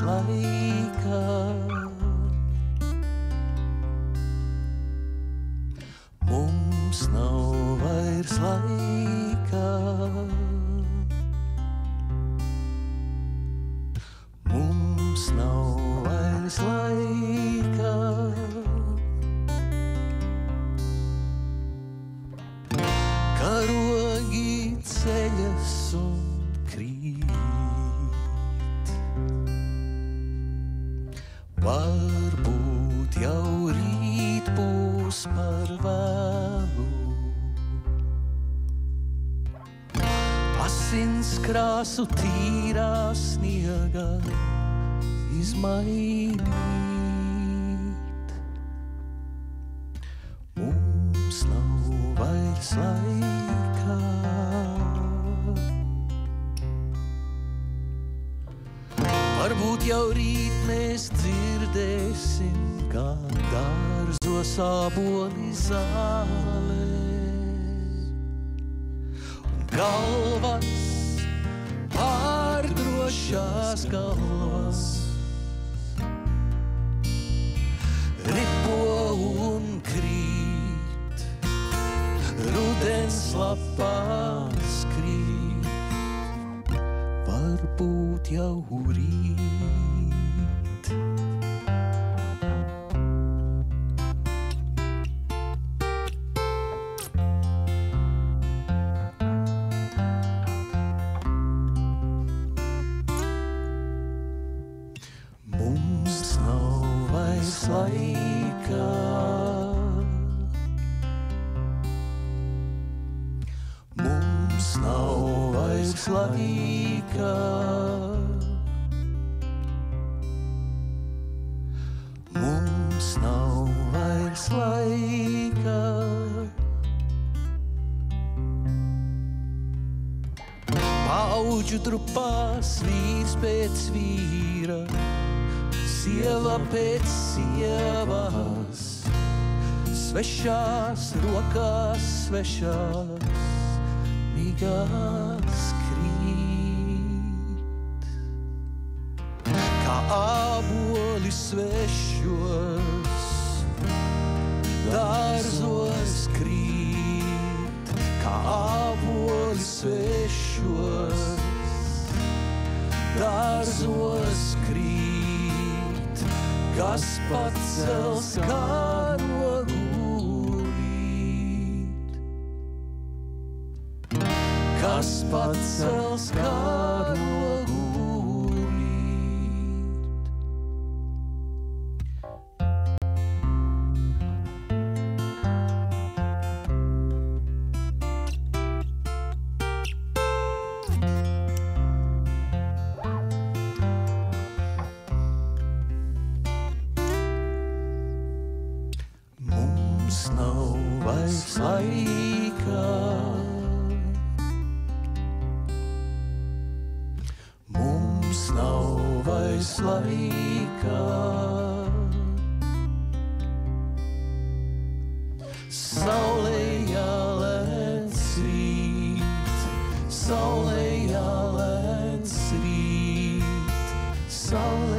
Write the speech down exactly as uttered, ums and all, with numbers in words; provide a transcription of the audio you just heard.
laika. Mums nav vairs laika. Mums nav vairs laika. Karogi ceļas un krīt. Varbūt jau rīt būs par vēlu. Asins krāsu tīrā sniegā izmainīt. Mums nav vairs laika. Varbūt jau rīt mēs dzirdēsim, kā dārzos āboli zālē. Un galvas, pārdrošās galvas, ripo un krīt, rudens lapās krīt, varbūt jau rīt. Laika. Mums nav vairs laika. Mums nav vairs laika. Paudžu trupās vīrs pēc vīra, sieva pēc sievās, svešās rokās, svešās migās krīt. Kā āboli svešos, dārzos krīt. Kā āboli svešos, dārzos krīt. Kas pacels karogu rīt? Kas pacels karogu rīt? Laika. Mums nav vairs laika. Saulei jālec rīt, saulei jālec rīt, saulei